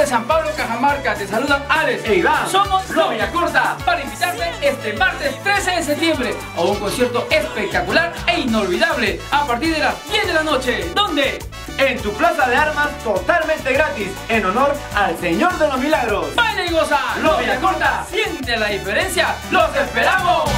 San Pablo, Cajamarca, te saludan Alex e Iván. Somos Los Villacorta para invitarte este martes 13 de septiembre a un concierto espectacular e inolvidable a partir de las 10 de la noche. ¿Dónde? En tu plaza de armas totalmente gratis, en honor al Señor de los Milagros. ¡Baila y goza! Los Villacorta. Siente la diferencia. ¡Los esperamos!